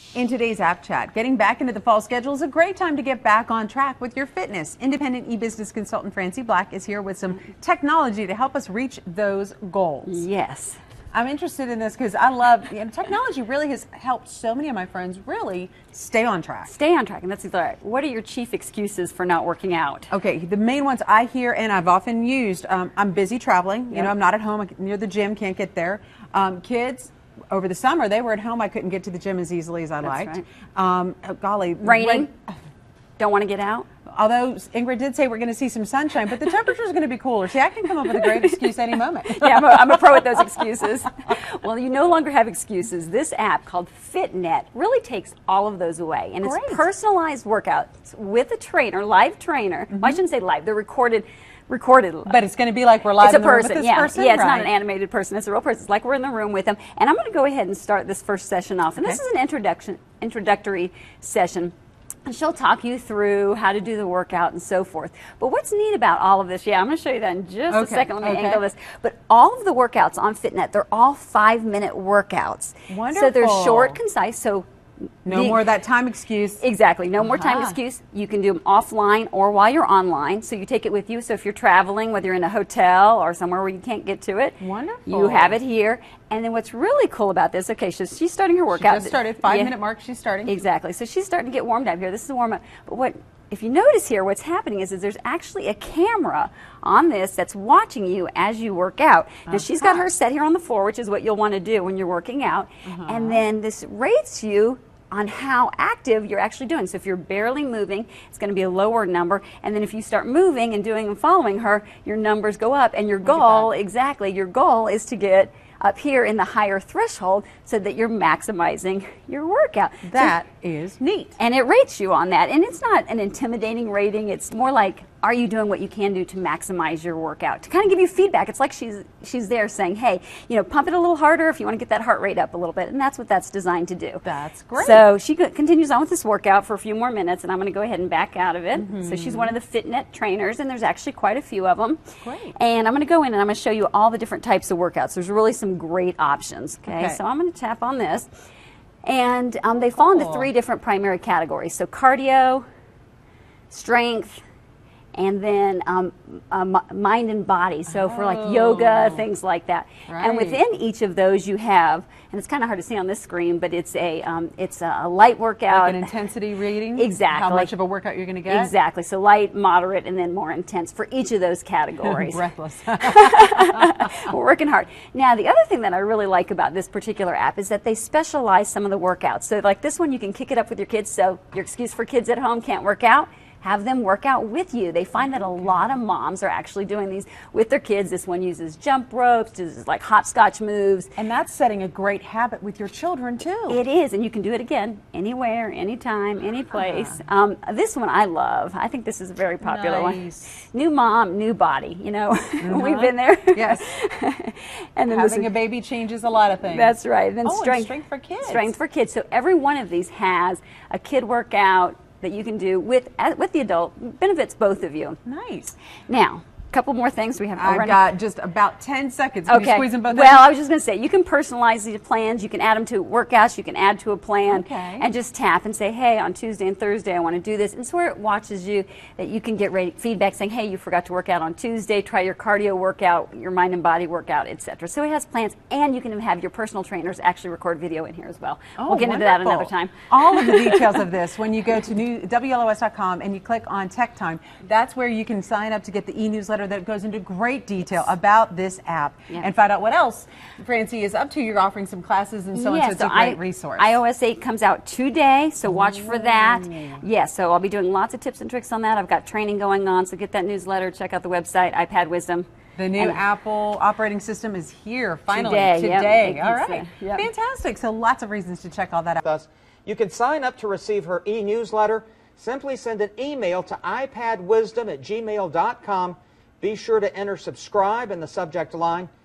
In today's app chat, getting back into the fall schedule is a great time to get back on track with your fitness. Independent e-business consultant Francie Black is here with some technology to help us reach those goals. Yes. I'm interested in this because I love, technology really has helped so many of my friends really stay on track. Stay on track, and that's right. What are your chief excuses for not working out? Okay, the main ones I hear and I've often used, I'm busy traveling, you know, I'm not at home, I'm near the gym, can't get there. Kids, over the summer, they were at home, I couldn't get to the gym as easily as I liked. Right. Golly. Raining? Don't want to get out? Although Ingrid did say we're going to see some sunshine, but the temperature is going to be cooler. See, I can come up with a great excuse any moment. Yeah, I'm a pro at those excuses. Well, you no longer have excuses. This app called Fitnet really takes all of those away. And it's personalized workouts with a trainer, live trainer. Well, I shouldn't say live, they're recorded. But it's going to be like we're live in the room with this person? Yeah, it's not an animated person. It's a real person. It's like we're in the room with them. And I'm going to go ahead and start this first session off. And this is an introductory session. And she'll talk you through how to do the workout and so forth. But what's neat about all of this, I'm going to show you that in just a second. Let me angle this. But all of the workouts on Fitnet, they're all 5-minute workouts. Wonderful. So they're short, concise. So no more of that time excuse. Exactly. No more time excuse. You can do them offline or while you're online. So you take it with you. So if you're traveling, whether you're in a hotel or somewhere where you can't get to it, you have it here. And then what's really cool about this, okay, so she's starting her workout. She just started, 5-minute mark, she's starting. Exactly. So she's starting to get warmed up here. This is a warm up. But if you notice here, what's happening is there's actually a camera on this that's watching you as you work out. Now she's got her set here on the floor, which is what you'll want to do when you're working out. And then this rates you on how active you're actually doing. So if you're barely moving, it's going to be a lower number. And then if you start moving and doing and following her, your numbers go up. And your goal, your goal is to get up here in the higher threshold so that you're maximizing your workout. That is neat. And it rates you on that. And it's not an intimidating rating. It's more like, are you doing what you can do to maximize your workout? To kind of give you feedback. It's like she's there saying, hey, pump it a little harder if you want to get that heart rate up a little bit. And that's what that's designed to do. That's great. So she continues on with this workout for a few more minutes, and I'm going to go ahead and back out of it. So she's one of the Fitnet trainers, and there's actually quite a few of them. Great. And I'm going to go in and I'm going to show you all the different types of workouts. There's really some great options. Okay. So I'm going to tap on this. And they fall into 3 different primary categories. So cardio, strength, and then mind and body. So for like yoga, things like that. And within each of those you have, and it's kind of hard to see on this screen, but it's a light workout. Like an intensity rating? Exactly. How much of a workout you're going to get? Exactly. So light, moderate, and then more intense for each of those categories. Breathless. We're working hard. Now, the other thing that I really like about this particular app is that they specialize some of the workouts. So like this one, you can kick it up with your kids. So your excuse for kids at home can't work out, have them work out with you. They find that a lot of moms are actually doing these with their kids. This one uses jump ropes, uses like hopscotch moves. And that's setting a great habit with your children too. It is, and you can do it again, anywhere, anytime, any place. This one I love. I think this is a very popular one. New mom, new body, We've been there. Yes. And then having a baby changes a lot of things. That's right. And then and strength for kids. Strength for kids. So every one of these has a kid workout that you can do with the adult. Benefits both of you. Nice. Now, a couple more things we have. I've got just about 10 seconds. Can you squeeze them both in? Well, I was just going to say, you can personalize these plans. You can add them to workouts. You can add to a plan and just tap and say, hey, on Tuesday and Thursday, I want to do this. And so where it watches you, that you can get feedback saying, hey, you forgot to work out on Tuesday. Try your cardio workout, your mind and body workout, etc. So it has plans, and you can have your personal trainers actually record video in here as well. We'll get into that another time. All of the details of this, when you go to WLOS.com and you click on Tech Time, that's where you can sign up to get the e-newsletter that goes into great detail about this app and find out what else Francie is up to. You're offering some classes and so on, so it's a great resource. iOS 8 comes out today, so watch for that. So I'll be doing lots of tips and tricks on that. I've got training going on, so get that newsletter, check out the website, iPad Wisdom. The new Apple operating system is here finally today. All right. Fantastic. So lots of reasons to check all that out. You can sign up to receive her e-newsletter. Simply send an email to iPadwisdom@gmail.com. Be sure to enter subscribe in the subject line.